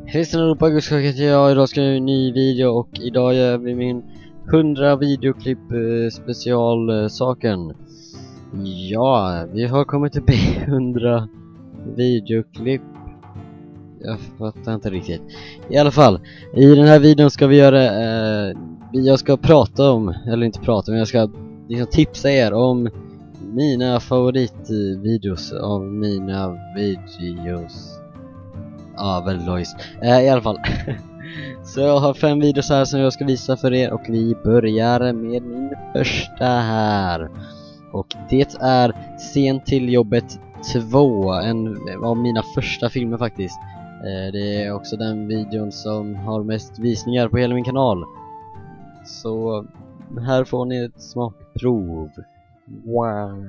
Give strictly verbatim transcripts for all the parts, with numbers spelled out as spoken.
Christian Europa Gustavsson heter jag. Idag ska jag göra en ny video och idag gör vi min hundra videoklipp eh, specialsaken. Ja, vi har kommit upp i hundra videoklipp. Jag fattar inte riktigt. I alla fall, i den här videon ska vi göra eh, jag ska prata om, eller inte prata, men jag ska liksom tipsa er om mina favoritvideos av mina videos. Ja, väldigt logiskt. Eh, I alla fall. Så jag har fem videos här som jag ska visa för er. Och vi börjar med min första här. Och det är Sent till jobbet två. En av mina första filmer faktiskt. eh, Det är också den videon som har mest visningar på hela min kanal. Så här får ni ett smakprov. Wow.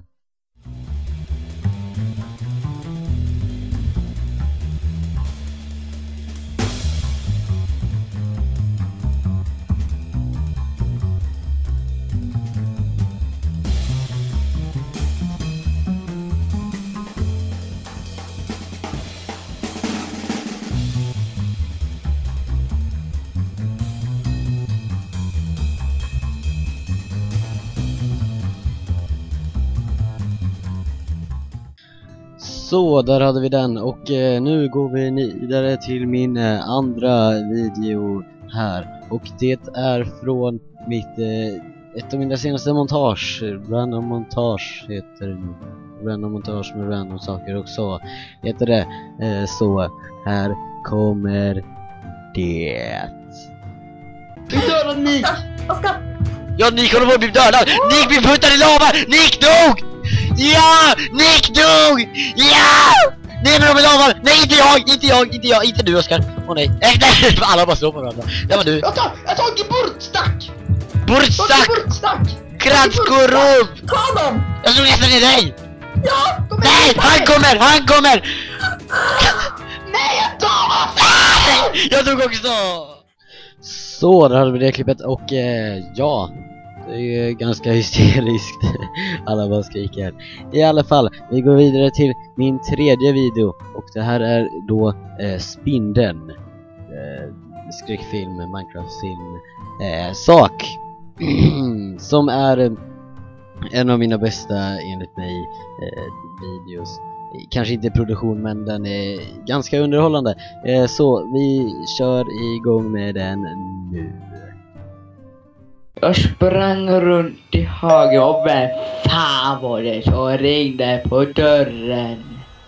Så, där hade vi den. Och eh, nu går vi vidare till min eh, andra video här. Och det är från mitt eh, ett av mina senaste montage. Random montage heter det nu. Random montage med random saker och så heter det. Eh, så, här kommer det. Vi dödade Nick! Oskar! Ja, Nick håller på att bli dödad! Nick blir puttad i lava! Nick dog! Ja! Nick dog! Ja! Nej, men de är lava! Nej, inte jag! Inte jag! Inte jag! Inte du, Oskar! Åh oh, nej! Nej, nej! Alla bara slår på varandra. Det var du! Jag tar, jag tar en burtstack! Burtstack! Burtstack! Kratskorov! Ta dem! Jag slog nästan i dig! Ja! De är Nej! Han kommer! Han kommer! Nej, jag tar! Jag dog också! Så, där hade vi det klippet. Och eh, ja, det är ganska hysteriskt. Alla bara skriker. I alla fall, vi går vidare till min tredje video. Och det här är då eh, Spindeln, eh, skräckfilm, Minecraft-film eh, sak. Som är eh, en av mina bästa enligt mig eh, videos. Kanske inte produktion, men den är ganska underhållande. eh, Så vi kör igång med den nu. Jag sprang runt i hagen och vem fan var det som ringde på dörren?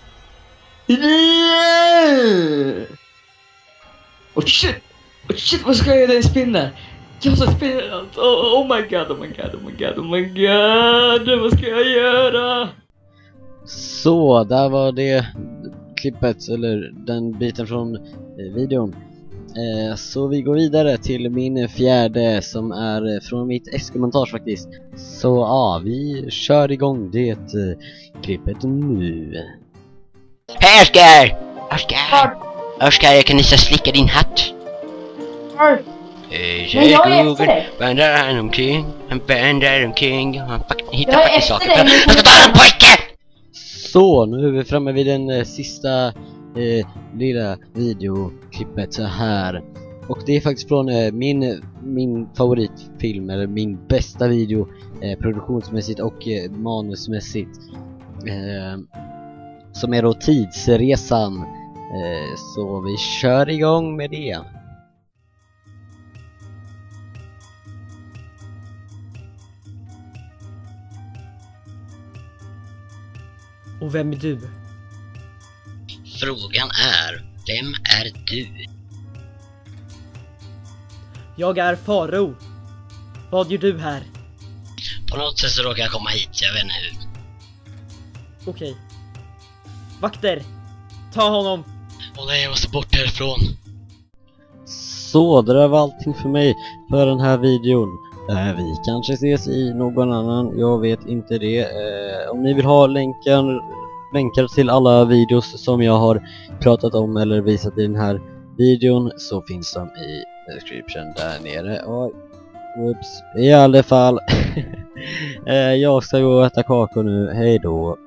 Oh shit! Oh shit, vad ska jag göra i spindeln? Jag ska spindeln alltså. Oh, oh my god, oh my god, oh my god, oh my god. Vad ska jag göra? Så, där var det klippet, eller den biten från eh, videon. Eh, så vi går vidare till min fjärde, som är från mitt Eske-montage faktiskt. Så ja, vi kör igång det eh, klippet nu. Hej Oskar! Oskar! Oskar, jag kan nästan slicka din hatt. Hej, Men jag är efter dig. vandrar han omkring, han vandrar omkring, han hittar Jag är faktiskt efter saker. dig. Jag ska ta den pojke! Så, nu är vi framme vid den eh, sista eh, lilla videoklippet så här. Och det är faktiskt från eh, min, min favoritfilm, eller min bästa video eh, produktionsmässigt och eh, manusmässigt. Eh, som är då Tidsresan. Eh, så vi kör igång med det. Och vem är du? Frågan är, vem är du? Jag är Faro. Vad gör du här? På något sätt så råkar jag komma hit, jag vet inte hur. Okej. Vakter! Ta honom! Åh nej, jag måste bort härifrån. Så, det där var allting för mig för den här videon. Eh, vi kanske ses i någon annan, jag vet inte det. Eh, om ni vill ha länkar, länkar till alla videos som jag har pratat om eller visat i den här videon, så finns de i description där nere. Oj, whoops. I alla fall, eh, jag ska gå och äta kakor nu, hej då.